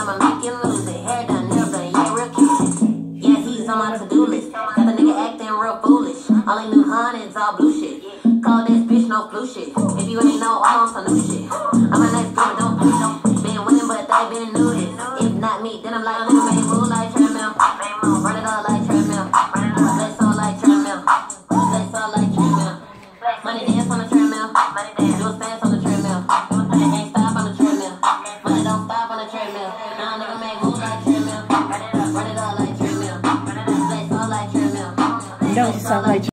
I'ma make you lose it. Hair done, nails done, yeah, real cute. Yeah, he's on my to-do list. Got the nigga acting real foolish. Only new hundreds, all blue shit. Call this bitch no blue shit. If you ain't know, I'm on some new shit. I'm a next game, don't been winning, but they been new this. If not me, then I'm like, who made move like treadmill? Run it all like treadmill. Let's all like treadmill. Let's all like treadmill. Money dance on the treadmill. Do a stance on the treadmill. Money can't stop on the treadmill. Money don't stop on the treadmill. Now nigga make moves like treadmill. Run it all like treadmill. Let's all like treadmill. Don't sound like